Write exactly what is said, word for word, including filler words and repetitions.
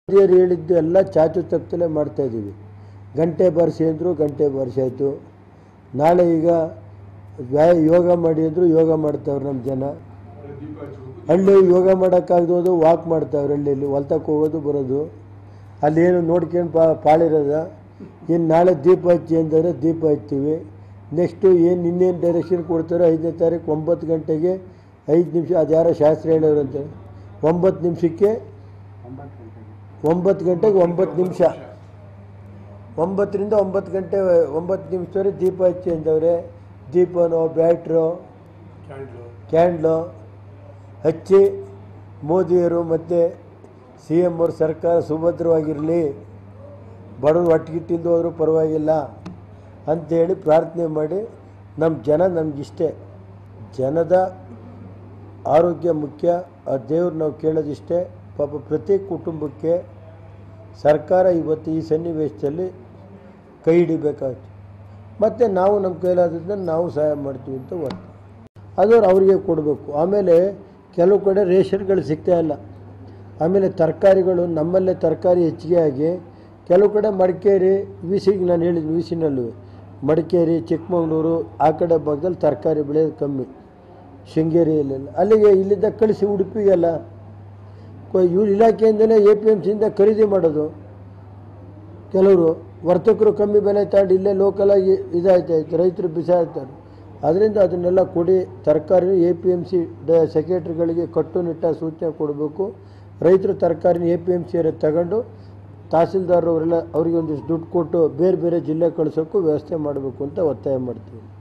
ಹಿರಿಯರು ಹೇಳಿದ್ದು ಎಲ್ಲ ಚಾಚು ತಪ್ಪಲೆ ಮಾಡ್ತಾಯಿದ್ದೀವಿ. ಗಂಟೆ ಬಾರಿಸಿ ಅಂದರು ಗಂಟೆ ಬಾರಿಸಾಯಿತು. ನಾಳೆ ಈಗ ವ್ಯಾಯ ಯೋಗ ಮಾಡಿ ಅಂದರು ಯೋಗ ಮಾಡ್ತಾವ್ರು ನಮ್ಮ ಜನ. ಹಳ್ಳಿ ಯೋಗ ಮಾಡೋಕ್ಕಾಗ್ದೋದು ವಾಕ್ ಮಾಡ್ತಾವ್ರೆ. ಹಳ್ಳಿಯಲ್ಲಿ ಹೊಲ್ತಕ್ಕೆ ಹೋಗೋದು ಬರೋದು, ಅಲ್ಲೇನು ನೋಡ್ಕೊಂಡು ಪಾ ಪಾಳಿರೋದ. ಇನ್ನು ನಾಳೆ ದೀಪ ಹಚ್ಚಿ ಅಂದರೆ ದೀಪ ಹಚ್ತೀವಿ. ನೆಕ್ಸ್ಟು ಏನು ಇನ್ನೇನು ಡೈರೆಕ್ಷನ್ ಕೊಡ್ತಾರೋ ಐದನೇ ತಾರೀಕು ಒಂಬತ್ತು ಗಂಟೆಗೆ ಐದು ನಿಮಿಷ, ಅದು ಯಾರೋ ಶಾಸ್ತ್ರ ಹೇಳೋರಂತೆ, ಒಂಬತ್ತು ನಿಮಿಷಕ್ಕೆ ಒಂಬತ್ತು ಗಂಟೆಗೆ ಒಂಬತ್ತು ನಿಮಿಷ ಒಂಬತ್ತರಿಂದ ಒಂಬತ್ತು ಗಂಟೆ ಒಂಬತ್ತು ನಿಮಿಷದವರೆ ದೀಪ ಹಚ್ಚಿ ಅಂದವ್ರೆ. ದೀಪನೋ ಬ್ಯಾಟ್ರೋ ಕ್ಯಾಂಡ್ಲು ಹಚ್ಚಿ ಮೋದಿಯವರು ಮತ್ತು ಸಿ ಎಮ್ ಅವ್ರ ಸರ್ಕಾರ ಸುಭದ್ರವಾಗಿರಲಿ, ಬಡವರು ಒಟ್ಟಿಗಿಟ್ಟಿಲ್ದು ಹೋದರೂ ಪರವಾಗಿಲ್ಲ ಅಂಥೇಳಿ ಪ್ರಾರ್ಥನೆ ಮಾಡಿ ನಮ್ಮ ಜನ ನಮಗಿಷ್ಟೇ. ಜನದ ಆರೋಗ್ಯ ಮುಖ್ಯ. ಆ ದೇವ್ರು ನಾವು ಕೇಳೋದಿಷ್ಟೇ. ಪಾಪ ಪ್ರತಿ ಕುಟುಂಬಕ್ಕೆ ಸರ್ಕಾರ ಇವತ್ತು ಈ ಸನ್ನಿವೇಶದಲ್ಲಿ ಕೈ ಹಿಡಿಬೇಕಾಗ್ತದೆ. ಮತ್ತು ನಾವು ನಮ್ಮ ಕೈಲಾದ್ರಿಂದ ನಾವು ಸಹಾಯ ಮಾಡ್ತೀವಿ ಅಂತ ವರ್ತ ಅದು ಅವರಿಗೆ ಕೊಡಬೇಕು. ಆಮೇಲೆ ಕೆಲವು ಕಡೆ ರೇಷನ್ಗಳು ಸಿಗ್ತಾಯಿಲ್ಲ. ಆಮೇಲೆ ತರಕಾರಿಗಳು ನಮ್ಮಲ್ಲೇ ತರಕಾರಿ ಹೆಚ್ಚಿಗೆ ಆಗಿ ಕೆಲವು ಕಡೆ ಮಡಿಕೇರಿ ವಿಸಿಗೆ ನಾನು ಹೇಳಿದ್ವಿ, ವಿಸಿನಲ್ಲೂ ಮಡಿಕೇರಿ ಚಿಕ್ಕಮಗಳೂರು ಆ ಕಡೆ ಭಾಗದಲ್ಲಿ ತರಕಾರಿ ಬೆಳೆಯೋದು ಕಮ್ಮಿ. ಶೃಂಗೇರಿಯಲ್ಲೆಲ್ಲ ಅಲ್ಲಿಗೆ ಇಲ್ಲಿಂದ ಕಳಿಸಿ ಉಡುಪಿಗೆಲ್ಲ ಇವ್ರ ಇಲಾಖೆಯಿಂದಲೇ ಎ ಪಿ ಎಮ್ ಸಿಯಿಂದ ಖರೀದಿ ಮಾಡೋದು. ಕೆಲವರು ವರ್ತಕರು ಕಮ್ಮಿ ಬೆಲೆ ತಗೊಂಡು ಇಲ್ಲೇ ಲೋಕಲಾಗಿ ಇದಾಯ್ತಾಯ್ತು, ರೈತರು ಬಿಸಾಡ್ತಾರೆ. ಅದರಿಂದ ಅದನ್ನೆಲ್ಲ ಕೊಡಿ. ತರಕಾರಿ ಎ ಪಿ ಎಮ್ ಸಿ ಡ ಸೆಕ್ರೆಟ್ರಿಗಳಿಗೆ ಕಟ್ಟುನಿಟ್ಟಾಗಿ ಸೂಚನೆ ಕೊಡಬೇಕು. ರೈತರು ತರಕಾರಿನ ಎ ಪಿ ಎಮ್ ಸಿಯರೇ ತಗೊಂಡು ತಹಸೀಲ್ದಾರ್ ಅವರೆಲ್ಲ ಅವರಿಗೆ ಒಂದಿಷ್ಟು ದುಡ್ಡು ಕೊಟ್ಟು ಬೇರೆ ಬೇರೆ ಜಿಲ್ಲೆ ಕಳಿಸೋಕ್ಕೂ ವ್ಯವಸ್ಥೆ ಮಾಡಬೇಕು ಅಂತ ಒತ್ತಾಯ ಮಾಡ್ತೀವಿ.